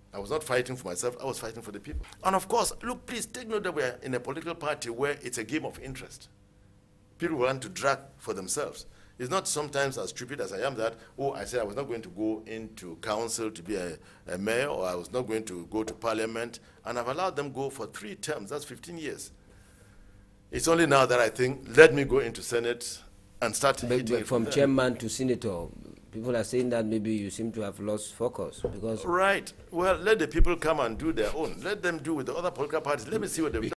I was not fighting for myself, I was fighting for the people. And of course, look, please take note that we're in a political party where it's a game of interest. People want to drag for themselves. It's not sometimes as stupid as I am that, oh, I said I was not going to go into council to be a mayor, or I was not going to go to parliament, and I've allowed them go for 3 terms, that's 15 years. It's only now that I think, let me go into Senate and start hitting it from chairman to senator. People are saying that maybe you seem to have lost focus because... Right. Well, let the people come and do their own. Let them do with the other political parties. Let me see what they've done.